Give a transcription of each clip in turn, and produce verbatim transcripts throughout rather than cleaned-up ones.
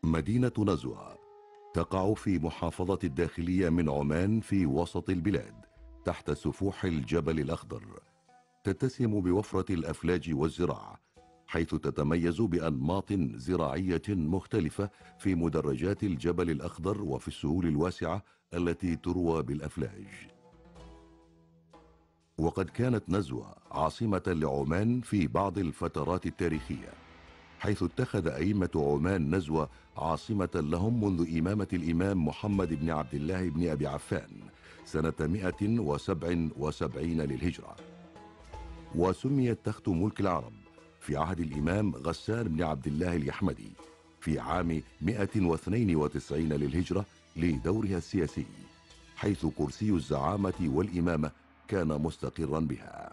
مدينة نزوى تقع في محافظة الداخلية من عمان في وسط البلاد تحت سفوح الجبل الأخضر. تتسم بوفرة الأفلاج والزراعة، حيث تتميز بأنماط زراعية مختلفة في مدرجات الجبل الأخضر وفي السهول الواسعة التي تروى بالأفلاج. وقد كانت نزوى عاصمة لعمان في بعض الفترات التاريخية، حيث اتخذ أئمة عمان نزوى عاصمة لهم منذ إمامة الإمام محمد بن عبد الله بن أبي عفان سنة مئة وسبع وسبعين للهجرة. وسميت تخت ملك العرب في عهد الإمام غسان بن عبد الله اليحمدي في عام مئة واثنين وتسعين للهجرة لدورها السياسي، حيث كرسي الزعامة والإمامة كان مستقرا بها.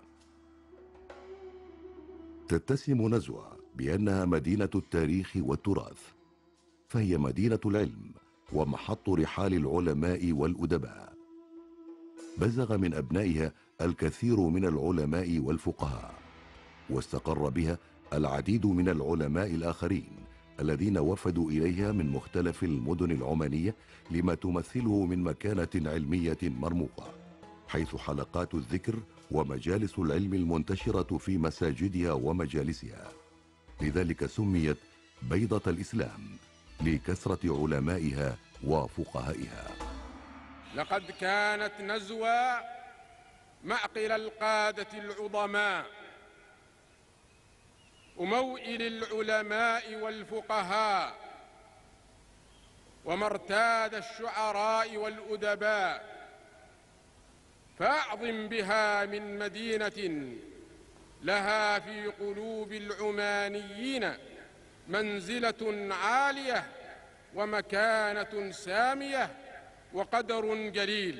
تتسم نزوى بأنها مدينة التاريخ والتراث، فهي مدينة العلم ومحط رحال العلماء والأدباء. بزغ من أبنائها الكثير من العلماء والفقهاء، واستقر بها العديد من العلماء الآخرين الذين وفدوا إليها من مختلف المدن العمانية لما تمثله من مكانة علمية مرموقة، حيث حلقات الذكر ومجالس العلم المنتشرة في مساجدها ومجالسها. لذلك سميت بيضة الإسلام لكثرة علمائها وفقهائها. لقد كانت نزوى معقل القادة العظماء وموئل العلماء والفقهاء ومرتاد الشعراء والأدباء، فأعظم بها من مدينة لها في قلوب العمانيين منزلة عالية ومكانة سامية وقدر جليل.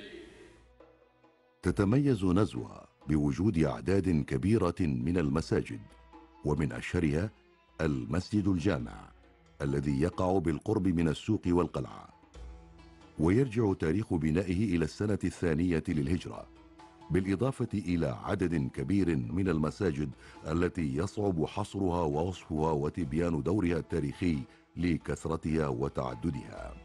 تتميز نزوى بوجود أعداد كبيرة من المساجد، ومن أشهرها المسجد الجامع الذي يقع بالقرب من السوق والقلعة، ويرجع تاريخ بنائه إلى السنة الثانية للهجرة، بالإضافة إلى عدد كبير من المساجد التي يصعب حصرها ووصفها وتبيان دورها التاريخي لكثرتها وتعددها.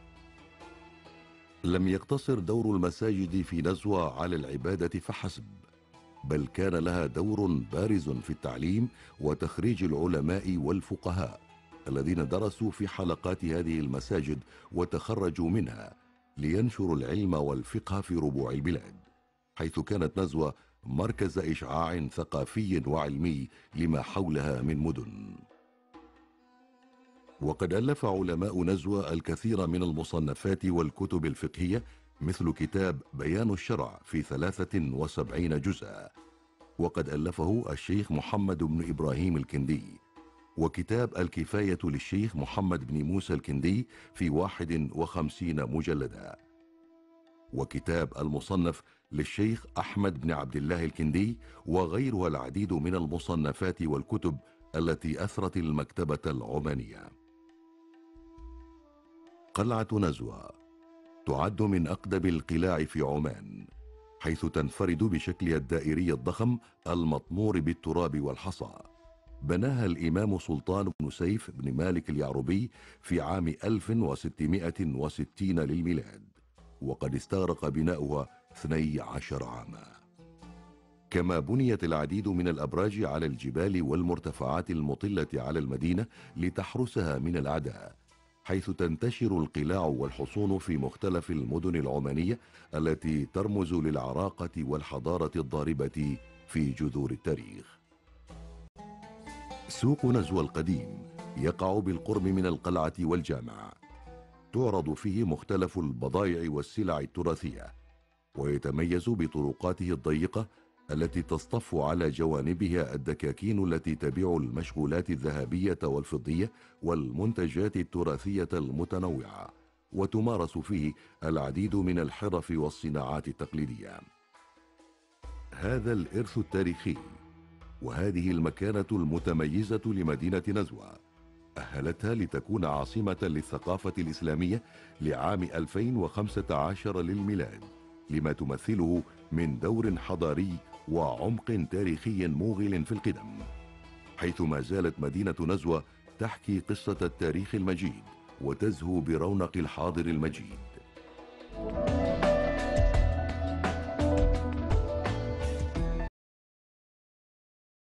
لم يقتصر دور المساجد في نزوى على العبادة فحسب، بل كان لها دور بارز في التعليم وتخريج العلماء والفقهاء الذين درسوا في حلقات هذه المساجد وتخرجوا منها لينشروا العلم والفقه في ربوع البلاد، حيث كانت نزوى مركز إشعاع ثقافي وعلمي لما حولها من مدن. وقد ألف علماء نزوى الكثير من المصنفات والكتب الفقهية، مثل كتاب بيان الشرع في ثلاثة وسبعين جزءا، وقد ألفه الشيخ محمد بن إبراهيم الكندي، وكتاب الكفاية للشيخ محمد بن موسى الكندي في واحد وخمسين مجلدا، وكتاب المصنف للشيخ أحمد بن عبد الله الكندي، وغيرها العديد من المصنفات والكتب التي أثرت المكتبة العمانية. قلعة نزوى تعد من أقدم القلاع في عمان، حيث تنفرد بشكلها الدائري الضخم المطمور بالتراب والحصى. بناها الإمام سلطان بن سيف بن مالك اليعربي في عام ألف وستمائة وستين للميلاد، وقد استغرق بناؤها اثني عشر عاما. كما بنيت العديد من الأبراج على الجبال والمرتفعات المطلة على المدينة لتحرسها من الأعداء، حيث تنتشر القلاع والحصون في مختلف المدن العمانية التي ترمز للعراقة والحضارة الضاربة في جذور التاريخ. سوق نزوى القديم يقع بالقرب من القلعة والجامع، تعرض فيه مختلف البضائع والسلع التراثية، ويتميز بطرقاته الضيقة التي تصطف على جوانبها الدكاكين التي تبيع المشغولات الذهبية والفضية والمنتجات التراثية المتنوعة، وتمارس فيه العديد من الحرف والصناعات التقليدية. هذا الإرث التاريخي وهذه المكانة المتميزة لمدينة نزوى أهلتها لتكون عاصمة للثقافة الإسلامية لعام ألفين وخمسة عشر للميلاد، لما تمثله من دور حضاري وعمق تاريخي موغل في القدم، حيث ما زالت مدينة نزوى تحكي قصة التاريخ المجيد وتزهو برونق الحاضر المجيد.